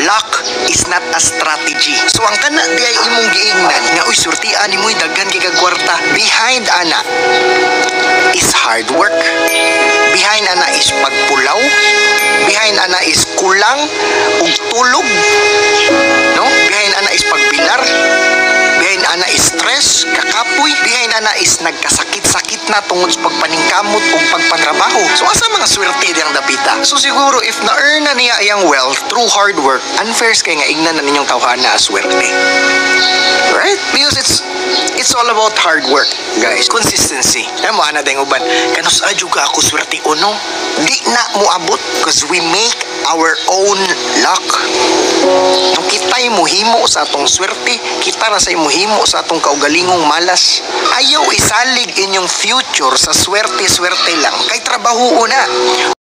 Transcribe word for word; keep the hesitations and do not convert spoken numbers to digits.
luck is not a strategy. So ang kana di ay imong giingnan nga uy surtian nimoy daghan kay kag kwarta. Behind ana is hard work. Behind ana is pagpulaw. Behind ana is kulang ug tulog. No? Behind ana is pagbilar. Behind ana is stress, kakapoy. Behind ana is nagkasakit-sakit na tungod sa pagpaningkamot ug pagpantrabaho. So asa mga swerte diyang dapita? So siguro if na-earn na niya iyang wealth through hard work, unfair kay nga ignan na ninyong tawhana as swerte. Right? Because it's it's all about hard work, guys. Consistency. Kaya mo ana dayong uban, kanus adyo ka ako swerte uno. Di na mo abot because we make our own luck. Nung kita'y muhimo sa atong swerte, kita ra sa muhimo sa atong kaugalingong malas. Ayaw isalig inyong future sa swerte-swerte lang. Kay trabaho una.